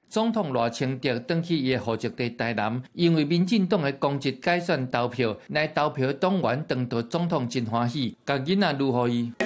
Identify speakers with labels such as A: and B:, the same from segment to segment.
A: 总统赖清德登去伊的户籍地台南，因为民进党的攻击改选投票，来投票的党员当到总统真欢喜，甲囡仔如何伊。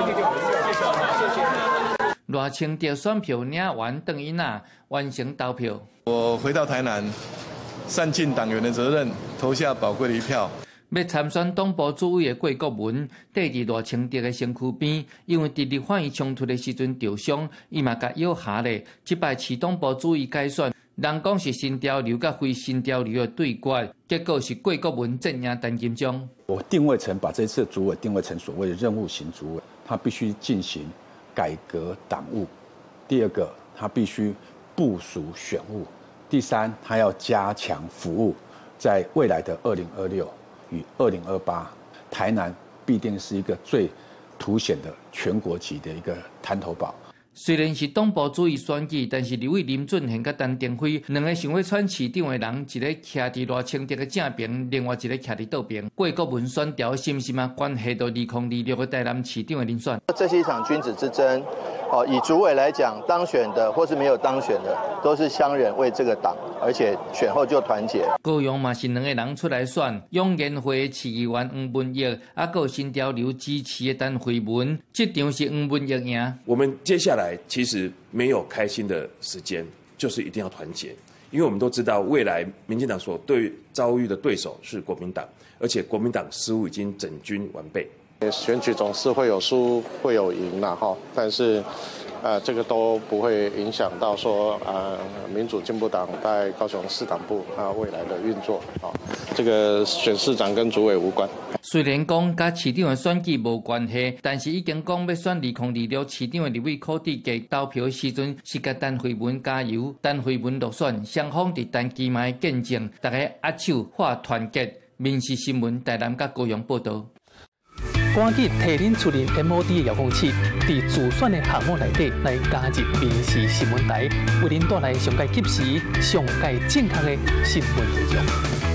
A: 赖清德选票领完，邓囡仔完成投票。
B: 我回到台南，善尽党员的责任，投下宝贵的一票。
A: 要参选党部主委的郭国文，缀伫赖清德的身躯边，因为伫立法院冲突的时阵受伤，伊嘛甲摇下咧。即摆市党部主委改选，人讲是新潮流甲非新潮流的对决，结果是郭国文镇压陈金忠。
C: 我定位成把这次的主委定位成所谓的任务型主委，他必须进行改革党务；第二个，他必须部署选务；第三，他要加强服务，在未来的2026。与2028，台南必定是一个最凸显的全国级的一个滩头堡。
A: 虽然是党部主义选举，但是刘林俊宪甲陈定辉两个想要选市长的人，一个徛伫赖清德的正边，另外一个徛伫倒边。郭国文选调是不是嘛关系到2026的台南市长的人选？
D: 这是一场君子之争。以主委来讲，当选的或是没有当选的，都是乡人为这个党，而且选后就团结。
A: 高雄嘛是两个人出来选，永延会市议员黄文义，还有新潮流支持的陈慧文，这场是黄文义赢。
E: 我们接下来其实没有开心的时间，就是一定要团结，因为我们都知道未来民进党所遭遇的对手是国民党，而且国民党似乎已经整军完备。
F: 选举总是会有输会有赢啦哈，但是这个都不会影响到说民主进步党在高雄市党部未来的运作啊，这个选市长跟主委无关。
A: 虽然讲甲市长的选举无关系，但是已经讲要选2026市长的立委考地价投票时阵是甲陈慧文加油，陈慧文落选，双方伫陈其迈见证，大家握手画团结。民视新闻台南甲高雄报道。
G: 赶紧摕恁厝里 MOD 的遥控器，伫自选的项目内底来加入民视新闻台，为恁带来上界及时、上界正确的新闻内容。